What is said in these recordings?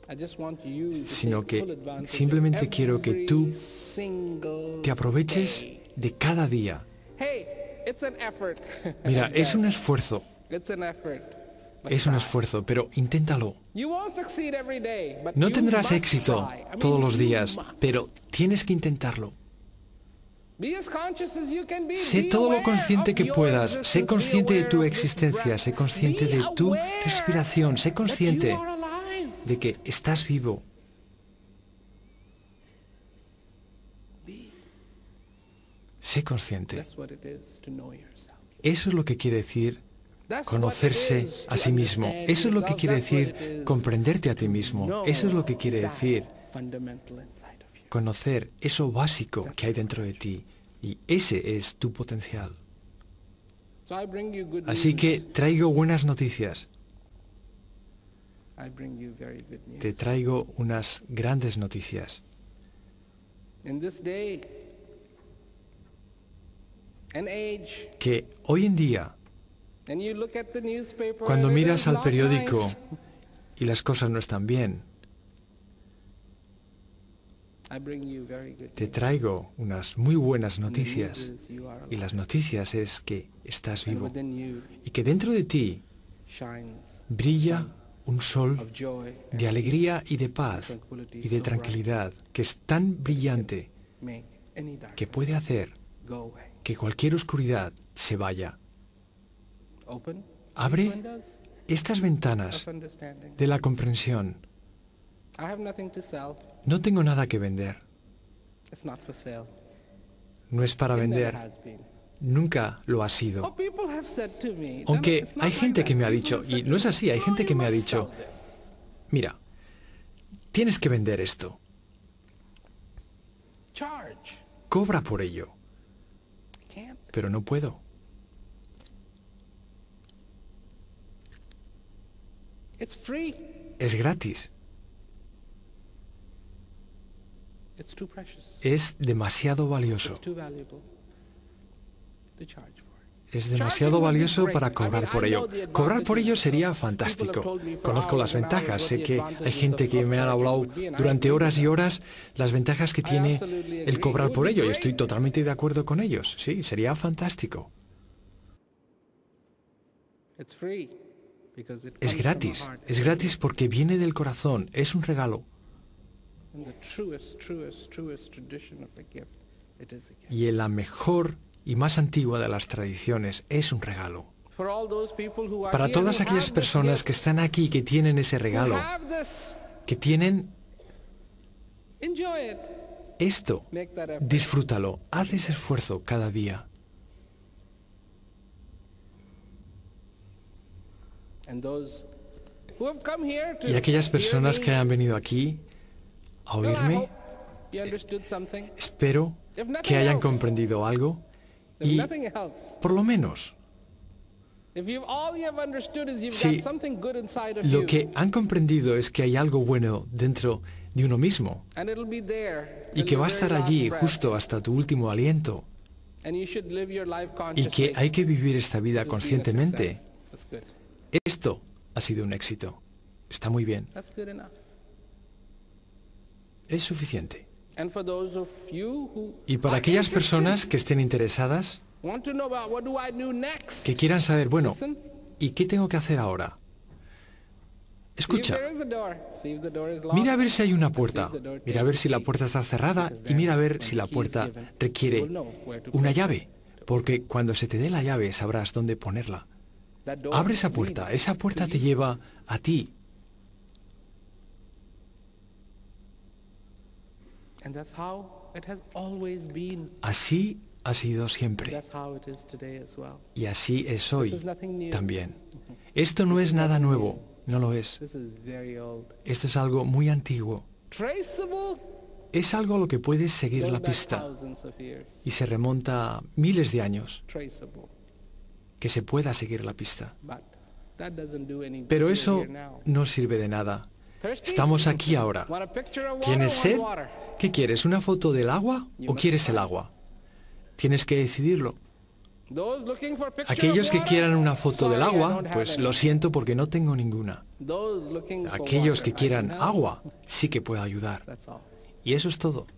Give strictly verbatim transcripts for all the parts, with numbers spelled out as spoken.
sino que simplemente quiero que tú te aproveches de cada día. Mira, es un esfuerzo. Es un esfuerzo, pero inténtalo. No tendrás éxito todos los días, pero tienes que intentarlo. Sé todo lo consciente que puedas. Sé consciente de tu existencia. Sé consciente de tu respiración. Sé consciente de que estás vivo. Sé consciente. Eso es lo que quiere decir conocerse a sí mismo. Eso es lo que quiere decir comprenderte a ti mismo. Eso es lo que quiere decir conocer eso básico que hay dentro de ti. Y ese es tu potencial. Así que traigo buenas noticias. Te traigo unas grandes noticias. Que hoy en día, cuando miras al periódico y las cosas no están bien, te traigo unas muy buenas noticias. Y las noticias es que estás vivo y que dentro de ti brilla un sol de alegría y de paz y de tranquilidad que es tan brillante que puede hacer que cualquier oscuridad se vaya. Abre estas ventanas de la comprensión. No tengo nada que vender. No es para vender. Nunca lo ha sido. Aunque hay gente que me ha dicho, y no es así, hay gente que me ha dicho, mira, tienes que vender esto. Cobra por ello. Pero no puedo. Es gratis. Es demasiado valioso. Es demasiado valioso para cobrar por ello. Cobrar por ello sería fantástico. Conozco las ventajas. Sé que hay gente que me ha hablado durante horas y horas las ventajas que tiene el cobrar por ello. Y estoy totalmente de acuerdo con ellos. Sí, sería fantástico. Es gratis. Es gratis porque viene del corazón. Es un regalo. Y en la mejor y más antigua de las tradiciones es un regalo. Para todas aquellas personas que están aquí, que tienen ese regalo, que tienen esto, disfrútalo, haz ese esfuerzo cada día. Y aquellas personas que han venido aquí a oírme, espero que hayan comprendido algo y, por lo menos, si lo que han comprendido es que hay algo bueno dentro de uno mismo y que va a estar allí justo hasta tu último aliento y que hay que vivir esta vida conscientemente, esto ha sido un éxito. Está muy bien. Es suficiente. Y para aquellas personas que estén interesadas, que quieran saber, bueno, ¿y qué tengo que hacer ahora? Escucha, mira a ver si hay una puerta, mira a ver si la puerta está cerrada y mira a ver si la puerta requiere una llave, porque cuando se te dé la llave sabrás dónde ponerla. Abre esa puerta, esa puerta te lleva a ti. Así ha sido siempre. Y así es hoy también. Esto no es nada nuevo, no lo es. Esto es algo muy antiguo. Es algo a lo que puedes seguir la pista y se remonta a miles de años. Que se pueda seguir la pista. Pero eso no sirve de nada. Estamos aquí ahora. ¿Tienes sed? ¿Qué quieres? ¿Una foto del agua o quieres el agua? Tienes que decidirlo. Aquellos que quieran una foto del agua, pues lo siento porque no tengo ninguna. Aquellos que quieran agua, sí que puedo ayudar. Y eso es todo.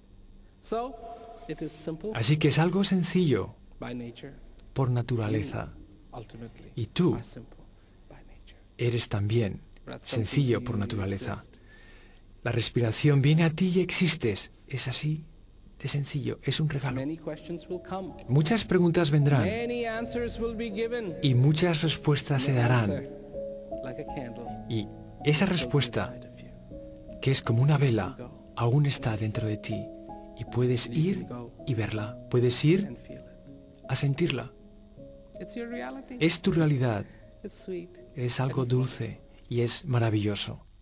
Así que es algo sencillo por naturaleza. Y tú eres también sencillo por naturaleza. La respiración viene a ti y existes. Es así de sencillo. Es un regalo. Muchas preguntas vendrán y muchas respuestas se darán. Y esa respuesta, que es como una vela, aún está dentro de ti. Y puedes ir y verla. Puedes ir a sentirla. Es tu realidad. Es algo dulce y es maravilloso.